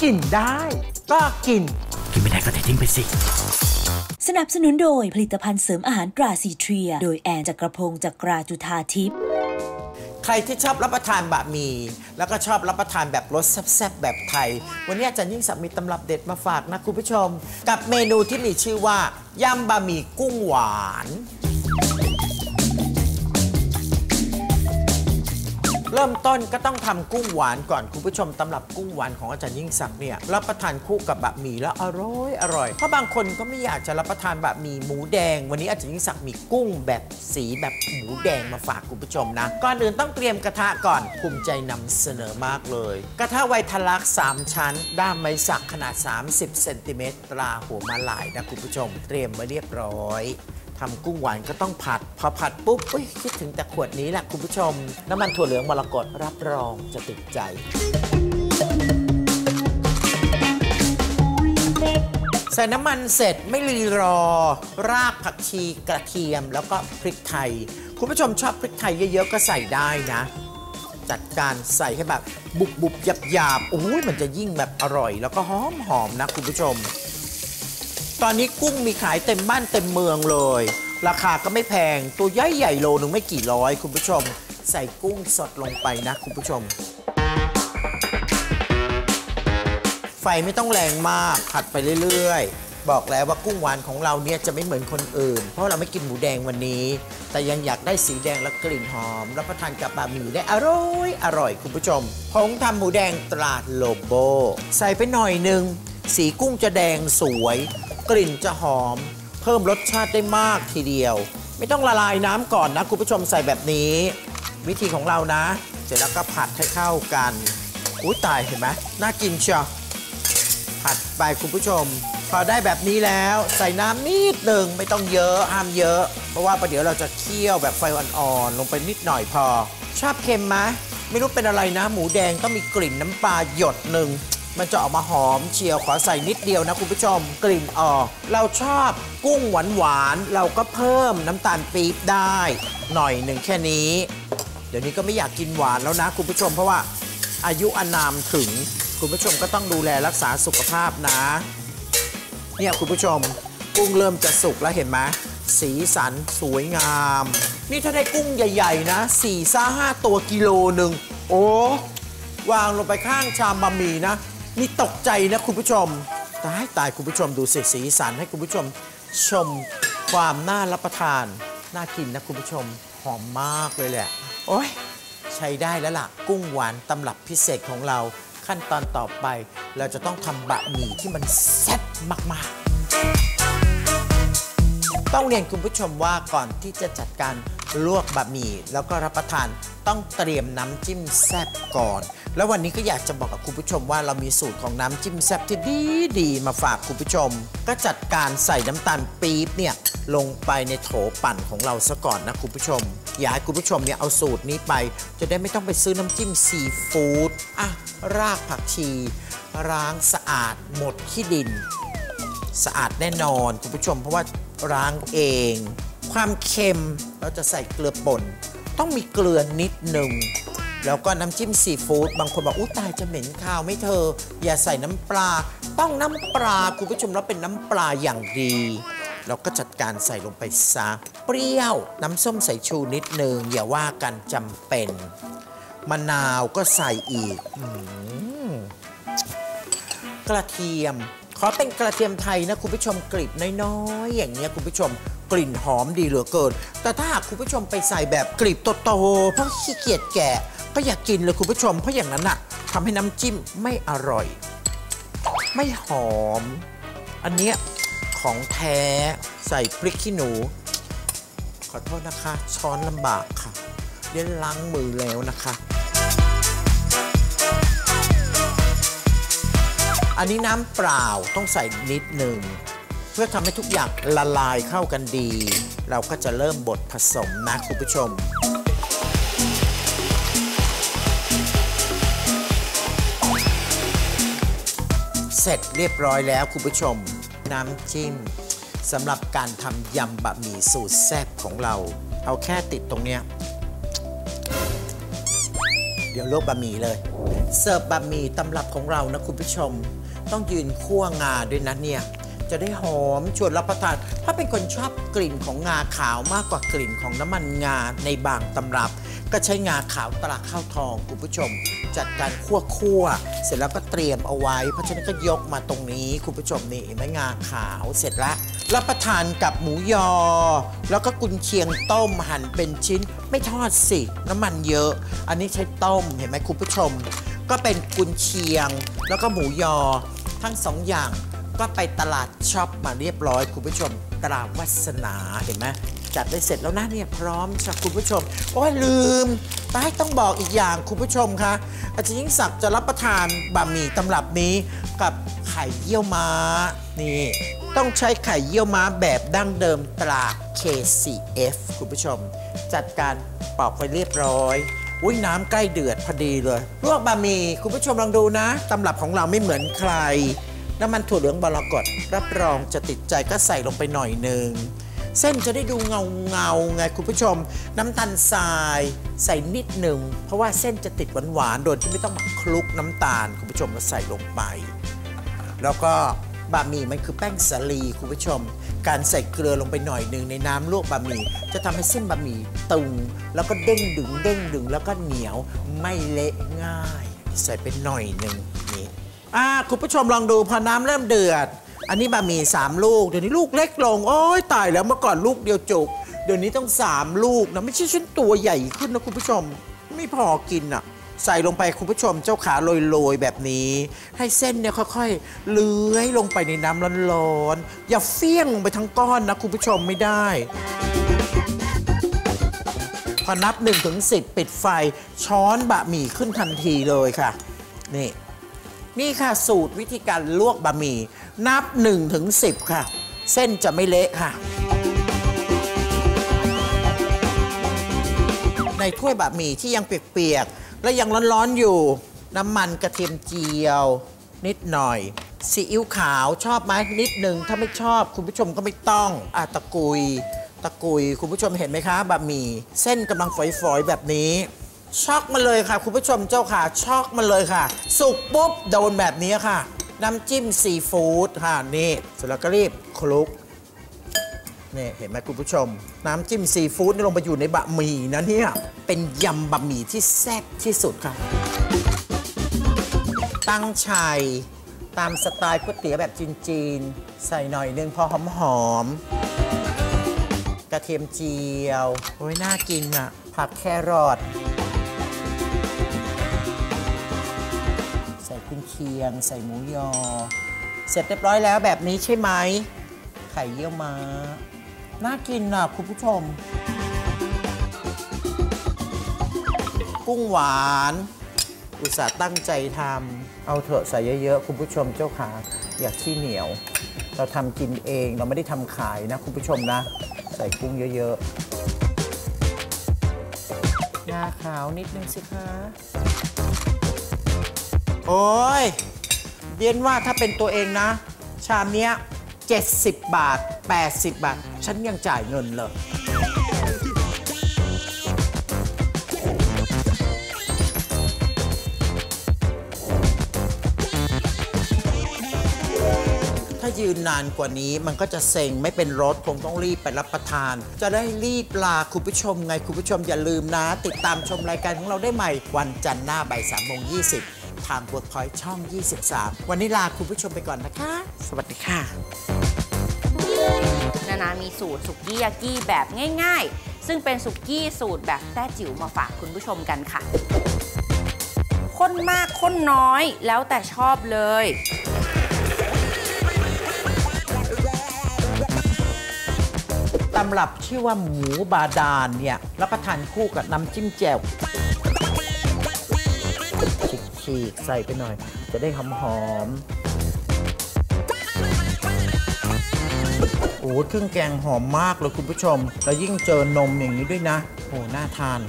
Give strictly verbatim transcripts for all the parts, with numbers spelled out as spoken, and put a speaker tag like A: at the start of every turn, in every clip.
A: กินได้ก็กินกินไม่ได้ก็ทิ้งไปสิ
B: สนับสนุนโดยผลิตภัณฑ์เสริมอาหารตราซีเทรียโดยแอนจักรพงศ์จักราจุธาทิพย์
A: ใครที่ชอบรับประทานบะหมี่แล้วก็ชอบรับประทานแบบรสแซ่บๆแบบไทยวันนี้อาจารย์ยิ่งศักดิ์มีตำรับเด็ดมาฝากนะคุณผู้ชมกับเมนูที่มีชื่อว่ายำบะหมี่กุ้งหวานเริ่มต้นก็ต้องทำกุ้งหวานก่อนคุณผู้ชมตำรับกุ้งหวานของอาจารย์ยิ่งศักดิ์เนี่ยรับประทานคู่กับบะหมี่แล้วอร่อยอร่อยเพราะบางคนก็ไม่อยากจะรับประทานบะหมี่หมูแดงวันนี้อาจารย์ยิ่งศักดิ์มีกุ้งแบบสีแบบหมูแดงมาฝากคุณผู้ชมนะก่อนอื่นต้องเตรียมกระทะก่อนภูมิใจนำเสนอมากเลยกระทะไวทลักสามชั้นด้ามไม้สักขนาดสามสิบเซนติเมตรตราหัวมาลายนะคุณผู้ชมเตรียมไว้เรียบร้อยทำกุ้งหวานก็ต้องผัดพอผัดปุ๊บอุ๊ยคิดถึงแต่ขวดนี้แหละคุณผู้ชมน้ำมันถั่วเหลืองมรกตรับรองจะติดใจใส่น้ำมันเสร็จไม่รีรอรากผักชีกระเทียมแล้วก็พริกไทยคุณผู้ชมชอบพริกไทยเยอะๆก็ใส่ได้นะจัดการใส่ให้แบบบุบบุบหยาบหยาบโอ้ยมันจะยิ่งแบบอร่อยแล้วก็หอมหอมนะคุณผู้ชมตอนนี้กุ้งมีขายเต็มบ้านเต็มเมืองเลยราคาก็ไม่แพงตัวใหญ่ใหญ่โลนึงไม่กี่ร้อยคุณผู้ชมใส่กุ้งสดลงไปนะคุณผู้ชมไฟไม่ต้องแรงมากผัดไปเรื่อยๆบอกแล้วว่ากุ้งหวานของเราเนี่ยจะไม่เหมือนคนอื่นเพราะเราไม่กินหมูแดงวันนี้แต่ยังอยากได้สีแดงและกลิ่นหอมรับประทานกับบะหมี่ได้อร่อยอร่อยคุณผู้ชมผงทำหมูแดงตราโลโบใส่ไปหน่อยนึงสีกุ้งจะแดงสวยกลิ่นจะหอมเพิ่มรสชาติได้มากทีเดียวไม่ต้องละลายน้ำก่อนนะคุณผู้ชมใส่แบบนี้วิธีของเรานะเสร็จแล้วก็ผัดให้เข้ากันอุ้ยตายเห็นไหมน่ากินเชียวผัดไปคุณผู้ชมพอได้แบบนี้แล้วใส่น้ำนิดหนึ่งไม่ต้องเยอะห้ามเยอะเพราะว่าประเดี๋ยวเราจะเคี่ยวแบบไฟอ่อนๆลงไปนิดหน่อยพอชอบเค็มไหมไม่รู้เป็นอะไรนะหมูแดงต้องมีกลิ่นน้ำปลาหยดหนึ่งมันจะออกมาหอมเชียวขอใส่นิดเดียวนะคุณผู้ชมกลิ่นออกเราชอบกุ้งหวานหวานเราก็เพิ่มน้ำตาลปี๊บได้หน่อยหนึ่งแค่นี้เดี๋ยวนี้ก็ไม่อยากกินหวานแล้วนะคุณผู้ชมเพราะว่าอายุอานามถึงคุณผู้ชมก็ต้องดูแลรักษาสุขภาพนะเนี่ยคุณผู้ชมกุ้งเริ่มจะสุกแล้วเห็นไหมสีสันสวยงามนี่ถ้าได้กุ้งใหญ่ๆนะสี่ซ่าห้าตัวกิโลหนึ่งโอ้วางลงไปข้างชามบะหมี่นะนี่ตกใจนะคุณผู้ชมตายตายคุณผู้ชมดูสีสีสันให้คุณผู้ชมชมความน่ารับประทานน่ากินนะคุณผู้ชมหอมมากเลยแหละโอ้ยใช้ได้แล้วล่ะกุ้งหวานตำรับพิเศษของเราขั้นตอนต่อไปเราจะต้องทำบะหมี่ที่มันแซ่บมากๆต้องเรียนคุณผู้ชมว่าก่อนที่จะจัดการลวกบะหมี่แล้วก็รับประทานต้องเตรียมน้ำจิ้มแซ่บก่อนแล้ววันนี้ก็อยากจะบอกกับคุณผู้ชมว่าเรามีสูตรของน้ำจิ้มแซ่บที่ดีดีมาฝากคุณผู้ชมก็จัดการใส่น้ำตาลปี๊บเนี่ยลงไปในโถปั่นของเราซะก่อนนะคุณผู้ชมอยากให้คุณผู้ชมเนี่ยเอาสูตรนี้ไปจะได้ไม่ต้องไปซื้อน้ำจิ้มซีฟู้ดอ่ะรากผักชีล้างสะอาดหมดขี้ดินสะอาดแน่นอนคุณผู้ชมเพราะว่าล้างเองความเค็มเราจะใส่เกลือป่นต้องมีเกลือนิดหนึ่งแล้วก็น้ำจิ้มซีฟู้ดบางคนบอกอู้ตายจะเหม็นข้าวไม่เธออย่าใส่น้ำปลาต้องน้ำปลาคุณผู้ชมแล้วเป็นน้ำปลาอย่างดีเราก็จัดการใส่ลงไปซะเปรี้ยวน้ำส้มสายชูนิดหนึ่งอย่าว่ากันจำเป็นมะนาวก็ใส่อีกกระเทียมขอเป็นกระเทียมไทยนะคุณผู้ชมกลีบน้อยๆอย่างเงี้ยคุณผู้ชมกลิ่นหอมดีเหลือเกินแต่ถ้าหากคุณผู้ชมไปใส่แบบกลีบโตๆเพราะขี้เกียจแกะก็อยากกินเลยคุณผู้ชมเพราะอย่างนั้นน่ะทำให้น้ำจิ้มไม่อร่อยไม่หอมอันเนี้ยของแท้ใส่พริกขี้หนูขอโทษนะคะช้อนลำบากค่ะเดี๋ยวล้างมือแล้วนะคะอันนี้น้ำเปล่าต้องใส่นิดหนึ่งเพื่อทำให้ทุกอย่างละลายเข้ากันดีเราก็จะเริ่มบดผสมนะคุณผู้ชมเสร็จเรียบร้อยแล้วคุณผู้ชมน้ำจิ้มสำหรับการทำยำบะหมี่สูตรแซ่บของเราเอาแค่ติดตรงเนี้ยเดี๋ยวลวกบะหมี่เลยเสิร์ฟบะหมี่ตำรับของเรานะคุณผู้ชมต้องยืนคั่วงาด้วยนะเนี่ยจะได้หอมชวนรับประทานถ้าเป็นคนชอบกลิ่นของงาขาวมากกว่ากลิ่นของน้ำมันงาในบางตำรับก็ใช้งาขาวตราข้าวทองคุณผู้ชมจัดการคั่วคั่วเสร็จแล้วก็เตรียมเอาไว้เพราะฉะนั้นก็ยกมาตรงนี้คุณผู้ชมนี่เห็นไหมงาขาวเสร็จแล้วรับประทานกับหมูยอแล้วก็กุนเชียงต้มหั่นเป็นชิ้นไม่ทอดสิน้ำมันเยอะอันนี้ใช้ต้มเห็นไหมคุณผู้ชมก็เป็นกุนเชียงแล้วก็หมูยอทั้งสองอย่างก็ไปตลาดช็อปมาเรียบร้อยคุณผู้ชมตราวัสนาเห็นไหมจัดได้เสร็จแล้วนะเนี่ยพร้อมจ้ะคุณผู้ชมโอ้ยลืมตายต้องบอกอีกอย่างคุณผู้ชมคะอาจารย์ยิ่งศักดิ์จะรับประทานบะหมี่ตำรับนี้กับไข่เยี่ยวม้านี่ต้องใช้ไข่เยี่ยวม้าแบบดั้งเดิมตรา เค ซี เอฟ คุณผู้ชมจัดการปอกไปเรียบร้อยอุ้ยน้ำใกล้เดือดพอดีเลยลวกบะหมี่คุณผู้ชมลองดูนะตำรับของเราไม่เหมือนใครน้ำมันถั่วเหลืองมรกตรับรองจะติดใจก็ใส่ลงไปหน่อยหนึ่งเส้นจะได้ดูเงาเงาไงคุณผู้ชมน้ำตาลทรายใส่นิดหนึ่งเพราะว่าเส้นจะติดหวานหวานโดยที่ไม่ต้องมาคลุกน้ำตาลคุณผู้ชมก็ใส่ลงไปแล้วก็บะหมี่มันคือแป้งสาลีคุณผู้ชมการใส่เกลือลงไปหน่อยหนึ่งในน้ำลวกบะหมี่จะทำให้เส้นบะหมี่ตึงแล้วก็เด้งดึงเด้งดึงแล้วก็เหนียวไม่เละง่ายใส่ไปหน่อยหนึ่งนี่อ่าคุณผู้ชมลองดูพอน้ำเริ่มเดือดอันนี้บะหมี่สามลูกเดี๋ยวนี้ลูกเล็กลงโอ้ยตายแล้วเมื่อก่อนลูกเดียวจุกเดี๋ยวนี้ต้องสามลูกนะไม่ใช่ชิ้นตัวใหญ่ขึ้นนะคุณผู้ชมไม่พอกินอ่ะใส่ลงไปคุณผู้ชมเจ้าขาโรยๆแบบนี้ให้เส้นเนี่ยค่อยๆเลื้อยลงไปในน้ำร้อนๆอย่าเฟี้ยงลงไปทั้งก้อนนะคุณผู้ชมไม่ได้พอนับ หนึ่งถึงสิบ ปิดไฟช้อนบะหมี่ขึ้นทันทีเลยค่ะนี่นี่ค่ะสูตรวิธีการลวกบะหมี่นับ หนึ่งถึงสิบ ค่ะเส้นจะไม่เละค่ะในถ้วยบะหมี่ที่ยังเปียกๆและยังร้อนๆอยู่น้ำมันกระเทียมเจียวนิดหน่อยซีอิ๊วขาวชอบไหมนิดหนึ่งถ้าไม่ชอบคุณผู้ชมก็ไม่ต้องอ่ะตะกุยตะกุยคุณผู้ชมเห็นไหมคะบะหมี่เส้นกำลังฝอยๆแบบนี้ช็อกมาเลยค่ะคุณผู้ชมเจ้าค่ะช็อกมาเลยค่ะสุกปุ๊บโดนแบบนี้ค่ะน้ำจิ้มซีฟู้ดค่ะนี่เสร็จแล้วก็รีบคลุกนี่เห็นไหมคุณผู้ชมน้ำจิ้มซีฟู้ดนี่ลงไปอยู่ในบะหมี่นะเนี่ยเป็นยำบะหมี่ที่แซ่บที่สุดค่ะตั้งไช่ตามสไตล์ก๋วยเตี๋ยวแบบจีนๆใส่หน่อยนึงพอหอมๆกระเทียมเจียวโอ้ยน่ากินอ่ะผักแครอทใส่กุนเชียงใส่หมูยอเสร็จเรียบร้อยแล้วแบบนี้ใช่ไหมไข่เยี่ยวม้าน่ากินอ่ะคุณผู้ชมกุ้งหวานอุตส่าห์ตั้งใจทำเอาเถอะใส่เยอะๆคุณผู้ชมเจ้าขาอย่าขี้เหนียวเราทำกินเองเราไม่ได้ทำขายนะคุณผู้ชมนะใส่กุ้งเยอะๆงาขาวนิดนึงสิคะโอ้ยเรียนว่าถ้าเป็นตัวเองนะชามเนี้ยเจ็ดสิบบาทแปดสิบบาทฉันยังจ่ายเงินเลยถ้ายืนนานกว่านี้มันก็จะเซ็งไม่เป็นรสคงต้องรีบไปรับประทานจะได้รีบลาคุณผู้ชมไงคุณผู้ชมอย่าลืมนะติดตามชมรายการของเราได้ใหม่วันจันทร์หน้าบ่ายสามโมงยี่สิบทาง Workpoint ช่องยี่สิบสามวันนี้ลาคุณผู้ชมไปก่อนนะคะสวัสดีค่ะ
C: นานามีสูตรสุกี้ยากิแบบง่ายๆซึ่งเป็นสุกี้สูตรแบบแต้จิ๋วมาฝากคุณผู้ชมกันค่ะข้นมากข้นน้อยแล้วแต่ชอบเลย
A: ตำรับชื่อว่าหมูบาดาลเนี่ยรับประทานคู่กับน้ำจิ้มแจ่วฉีกๆใส่ไปหน่อยจะได้หอมๆโอ้เครื่องแกงหอมมากเลยคุณผู้ชมแล้วยิ่งเจอนมอย่างนี้ด้วยนะโอ้น่าทาน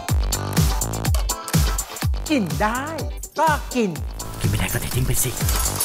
A: กินได้ก็กินกินไม่ได้ก็ทิ้งไปสิ